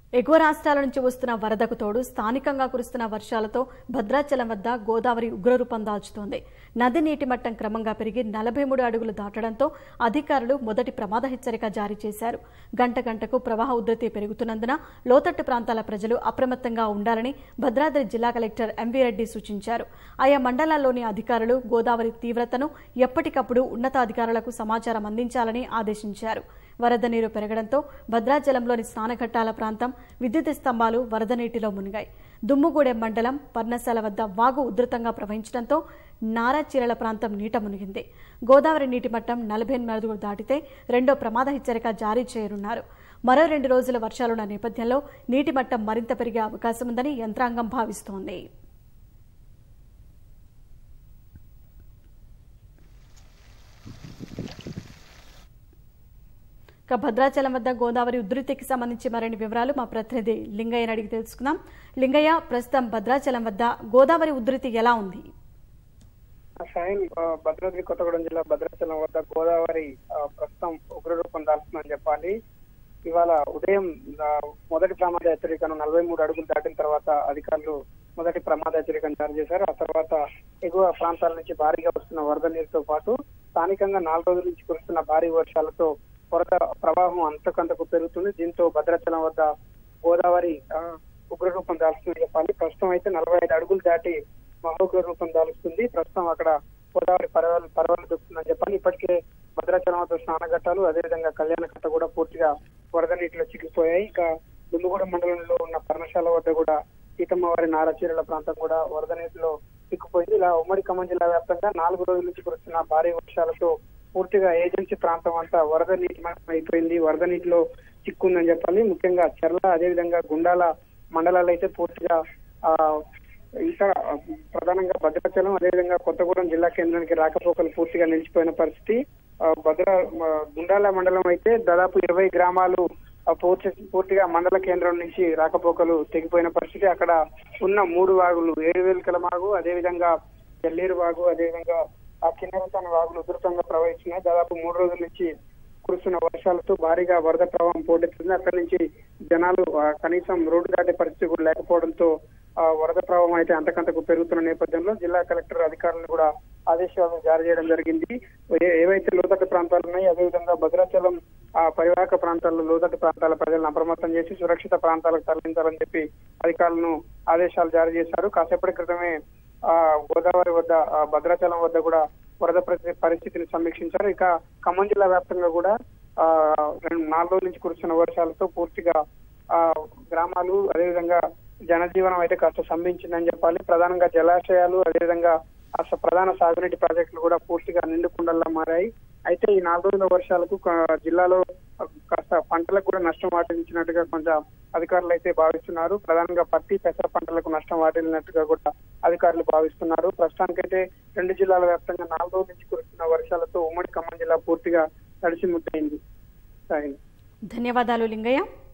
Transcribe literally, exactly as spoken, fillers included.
ఎగువ రాష్ట్రాల నుంచి వస్తున్న వరదకు తోడు స్థానికంగా కురుస్తున్న వర్షాలతో భద్రాచలం వద్ద గోదావరి ఉగ్రరూపం దాల్చుతోంది. నది నీటి మట్టం క్రమంగా పెరిగి నలభై మూడు అడుగులు దాటడంతో అధికారులు మొదటి ప్రమాద హెచ్చరిక జారీ చేశారు. గంట గంటకు ప్రవాహ ఉధృతి పెరుగుతున్నందున లోతట్టు ప్రాంతాల ప్రజలు అప్రమత్తంగా ఉండాలని భద్రాద్రి జిల్లా కలెక్టర్ ఎంవీ రెడ్డి సూచించారు. ఆయా మండలాల్లోని అధికారులు గోదావరి తీవ్రతను ఎప్పటికప్పుడు ఉన్నతాధికారులకు సమాచారం అందించాలని ఆదేశించారు. వరద నీరు పెరగడంతో భద్రాచలంలోని స్నానఘట్టాల ప్రాంతం విద్యుత్ స్తంభాలు వరద నీటిలో మునిగాయి. దుమ్ముగూడెం మండలం పర్ణశాల వద్ద వాగు ఉధృతంగా ప్రవహించడంతో నారాచీరల ప్రాంతం నీట మునిగింది. గోదావరి నీటి మట్టం నలభై ఎనిమిది అడుగులు దాటితే రెండో ప్రమాద హెచ్చరిక జారీ చేయనున్నారు. మరో రెండు రోజుల వర్షాలున్న నేపథ్యంలో నీటి మట్టం మరింత పెరిగే అవకాశం ఉందని యంత్రాంగం భావిస్తోంది. భద్రాచలం వద్ద గోదావరి ఉధృతికి సంబంధించి మరిన్ని వివరాలు మా ప్రతినిధి లింగయ్యని అడిగి తెలుసుకుందాం. లింగయ్య, ప్రస్తుతం భద్రాచలం వద్ద గోదావరి ఉధృతి ఎలా ఉంది? భద్రాద్రి కొత్తగూడెం జిల్లా భద్రాచలం వద్ద గోదావరి ప్రస్తుతం ఉగ్రరూపం దాల్చిందని చెప్పాలి. ఇవాళ ఉదయం మొదటి ప్రమాద హెచ్చరికను నలభై మూడు అడుగులు దాటిన తర్వాత అధికారులు మొదటి ప్రమాద హెచ్చరికను జారీ చేశారు. ఆ తర్వాత ఎగువ ప్రాంతాల నుంచి భారీగా వస్తున్న వరద నీరుతో పాటు స్థానికంగా నాలుగు రోజుల నుంచి కురుస్తున్న భారీ వర్షాలతో వరద ప్రవాహం అంతకంతకు పెరుగుతుంది. దీంతో భద్రాచలం వద్ద గోదావరి ఉగ్రరూపం దాల్చుతుందని చెప్పాలి. ప్రస్తుతం అయితే నలభై ఐదు అడుగులు దాటి మహోగ్ర రూపం దాల్చుతుంది. ప్రస్తుతం అక్కడ గోదావరి పర్వాలు పర్వాలు దొరుకుతుందని చెప్పాలి. ఇప్పటికే భద్రాచలం వద్ద స్నానఘట్టాలు, అదేవిధంగా కళ్యాణకట్ట కూడా పూర్తిగా వరద నీటిలో చిక్కిపోయాయి. ఇక దుమ్ముగూడెం మండలంలో ఉన్న పర్ణశాల వద్ద కూడా సీతమ్మవారి నారాచీరల ప్రాంతం కూడా వరద నీటిలో చిక్కుపోయింది. ఇలా ఉమ్మడి ఖమ్మం జిల్లా వ్యాప్తంగా నాలుగు రోజుల నుంచి కురుస్తున్న భారీ వర్షాలతో పూర్తిగా ఏజెన్సీ ప్రాంతం అంతా వరద నీటి మట్టం అయిపోయింది. వరద నీటిలో చిక్కుందని చెప్పాలి. ముఖ్యంగా చెర్ల, అదేవిధంగా గుండాల మండలాలు అయితే పూర్తిగా ఆ ఇంకా ప్రధానంగా భద్రాచలం, అదేవిధంగా కొత్తగూడెం జిల్లా కేంద్రానికి రాకపోకలు పూర్తిగా నిలిచిపోయిన పరిస్థితి. భద్ర గుండాల మండలం అయితే దాదాపు ఇరవై గ్రామాలు పూర్తి పూర్తిగా మండల కేంద్రం నుంచి రాకపోకలు తెగిపోయిన పరిస్థితి. అక్కడ ఉన్న మూడు వాగులు ఏడువేలికల వాగు, అదేవిధంగా జల్లేరు వాగు, అదేవిధంగా ఆ కిన్నెరతాన వాగులు ఉధృతంగా ప్రవహిస్తున్నాయి. దాదాపు మూడు రోజుల నుంచి కురుస్తున్న వర్షాలతో భారీగా వరద ప్రవాహం పోటెత్తుంది. అక్కడి నుంచి జనాలు కనీసం రోడ్డు దాటే పరిస్థితి కూడా లేకపోవడంతో ఆ వరద ప్రవాహం అయితే అంతకంతకు పెరుగుతున్న నేపథ్యంలో జిల్లా కలెక్టర్ అధికారులను కూడా ఆదేశాలను జారీ చేయడం జరిగింది. ఏవైతే లోతట్టు ప్రాంతాలు ఉన్నాయో, అదేవిధంగా భద్రాచలం ఆ పరివాహక ప్రాంతాల్లో లోతట్టు ప్రాంతాల ప్రజలను అప్రమత్తం చేసి సురక్షిత ప్రాంతాలకు తరలించాలని చెప్పి అధికారులను ఆదేశాలు జారీ చేశారు. కాసేపటి క్రితమే ఆ గోదావరి వద్ద భద్రాచలం వద్ద కూడా వరద పరిస్థితిని సమీక్షించారు. ఇక ఖమ్మం జిల్లా వ్యాప్తంగా కూడా ఆ రెండు నాలుగు రోజుల నుంచి కురుస్తున్న వర్షాలతో పూర్తిగా ఆ గ్రామాలు, అదేవిధంగా జనజీవనం అయితే కాస్త స్తంభించిందని చెప్పాలి. ప్రధానంగా జలాశయాలు, అదేవిధంగా అసలు ప్రధాన సాగునీటి ప్రాజెక్టులు కూడా పూర్తిగా నిండుకుండల్లా మారాయి. అయితే ఈ నాలుగు రోజుల వర్షాలకు జిల్లాలో కాస్త పంటలకు కూడా నష్టం వాటిల్లించినట్టుగా కొంచెం అధికారులు అయితే భావిస్తున్నారు. ప్రధానంగా పత్తి, పెసర పంటలకు నష్టం వాటిల్లినట్టుగా కూడా అధికారులు భావిస్తున్నారు. ప్రస్తుతానికైతే రెండు జిల్లాల వ్యాప్తంగా నాలుగు రోజుల నుంచి కురుస్తున్న వర్షాలతో ఉమ్మడి ఖమ్మం జిల్లా పూర్తిగా తడిసి ముట్టయింది. ధన్యవాదాలు లింగయ్య.